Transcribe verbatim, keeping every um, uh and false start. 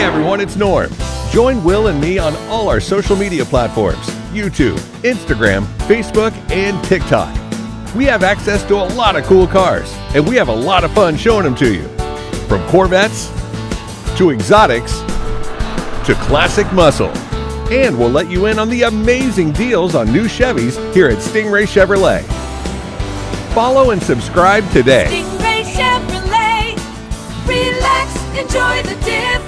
everyone, it's Norm. Join Will and me on all our social media platforms, YouTube, Instagram, Facebook, and TikTok. We have access to a lot of cool cars, and we have a lot of fun showing them to you. From Corvettes to exotics to classic muscle. And we'll let you in on the amazing deals on new Chevys here at Stingray Chevrolet. Follow and subscribe today. Stingray Chevrolet. Relax, enjoy the difference.